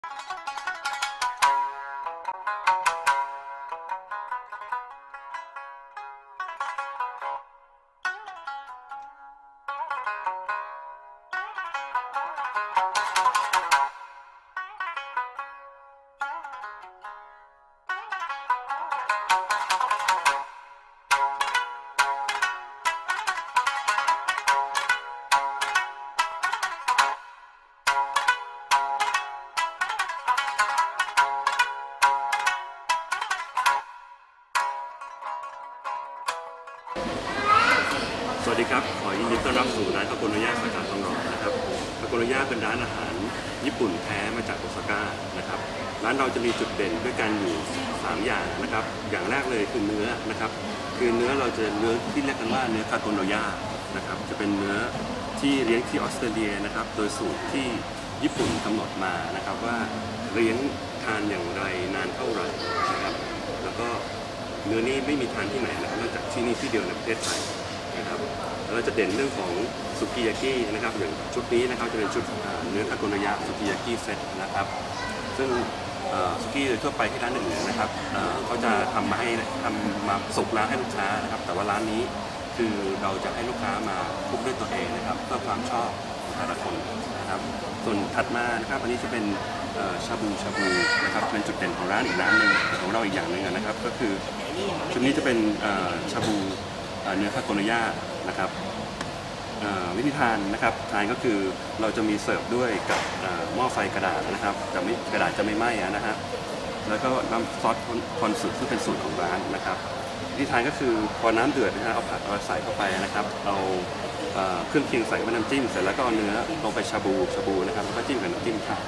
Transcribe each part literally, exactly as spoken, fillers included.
สวัสดีครับขอยินดีต้อนรับสู่ร้านทาโกโนย่าสาขาทองหล่อนะครับทาโกโนย่าเป็นร้านอาหารญี่ปุ่นแท้มาจากโอซาก้านะครับร้านเราจะมีจุดเด่นด้วยกันอยู่สามอย่างนะครับอย่างแรกเลยคือเนื้อนะครับคือเนื้อเราจะเนื้อที่เรียกกันว่าเนื้อทาโกโนย่านะครับจะเป็นเนื้อที่เลี้ยงที่ออสเตรเลียนะครับโดยสูตรที่ญี่ปุ่นกำหนดมานะครับว่าเลี้ยงทานอย่างไรนานเท่าไหร่นะครับแล้วก็เนื้อนี้ไม่มีทานที่ไหนนะครับนอกจากที่นี่ที่เดียวในประเทศไทยนะครับเราจะเด่นเรื่องของสุกิยากินะครับอย่างชุดนี้นะครับจะเป็นชุดเนื้อทาโกโนยะสุกิยากิเซตนะครับซึ่งสุกี้ทั่วไปที่ร้านอื่นๆนะครับเขาจะทำมาให้ทำมาส่งร้านให้ลูกค้านะครับแต่ว่าร้านนี้คือเราจะให้ลูกค้ามาคุกด้วยตัวเองนะครับเพื่อความชอบของแต่ละคนนะครับส่วนถัดมานะครับอันนี้จะเป็นชาบูชาบูนะครับเป็นจุดเด่นของร้านอีกร้านหนึ่งของเราอีกอย่างหนึ่งนะครับก็คือชุดนี้จะเป็นชาบูเนื้อทาโกโนย่านะครับวิธีทานนะครับทานก็คือเราจะมีเสิร์ฟด้วยกับหม้อไฟกระดาษนะครับจะไม่กระดาษจะไม่ไหม้นะฮะแล้วก็น้ำซอสคอนสึซึ่งเป็นสูตรของร้านนะครับวิธีทานก็คือพอน้ำเดือดนะฮะเอาผักเอาใส่เข้าไปนะครับเอาเครื่องเคียงใส่เป็นน้ำจิ้มเสร็จแล้วก็เอาเนื้อลงไปชาบูชาบูนะครับแล้วก็จิ้มกับน้ำจิ้มค่ะ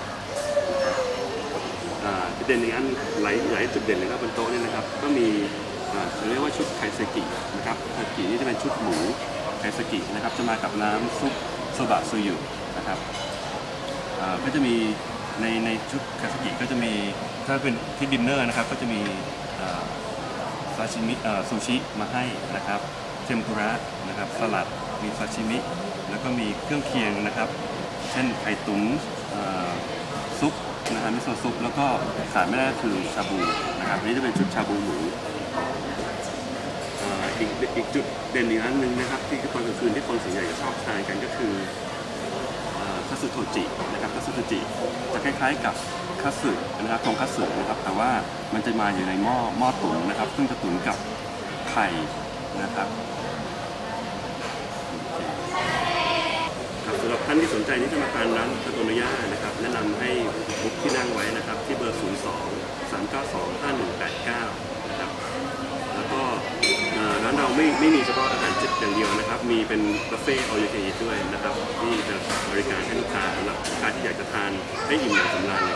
จุดเด่นอย่างนั้นหลายหลายจุดเด่นเลยครับบนโต๊ะนี่นะครับก็มีเรียกว่าชุดไคเซกินะครับไคเซกินี่จะเป็นชุดหมูไคเซกินะครับจะมากับน้ำซุปโซบะซูยุนะครับก็จะมีในในชุดไคเซกิก็จะมีถ้าเป็นที่ดินเนอร์นะครับก็จะมีซาชิมิซูชิมาให้นะครับเทมปุระนะครับสลัดมีซาชิมิแล้วก็มีเครื่องเคียงนะครับเช่นไข่ตุ๋นซุปนะครับมิโซะซุปแล้วก็ขาดไม่ได้ก็คือชาบูนะครับอันนี้จะเป็นชุดชาบูหมูอีกอีกจุดเด่นอีกอันหนึ่งนะครับที่ตอนกลางคืนที่คนส่วนใหญ่จะชอบทานกันก็คือคัตสึโทจินะครับคัตสึโทจิจะคล้ายๆกับคัตสึนะครับทงคัตสึนะครับแต่ว่ามันจะมาอยู่ในหม้อหม้อตุ๋นนะครับซึ่งจะตุ๋นกับไข่นะครับสำหรับท่านที่สนใจที่จะมาทานร้านทาโกโนย่านะครับแนะนำให้บุ๊กที่นั่งไว้นะครับที่เบอร์ ศูนย์ สอง สาม เก้า สอง ห้า หนึ่ง แปด เก้า นะครับแล้วก็ร้านเราไม่ไม่มีเฉพาะอาหารเจ็ดอย่างเดียวนะครับมีเป็นบุฟเฟ่ต์ออลยูเคอีด้วยนะครับที่จะบริการให้ลูกค้าสำหรับลูกค้าที่อยากจะทานให้อิ่มหนำสำราญใน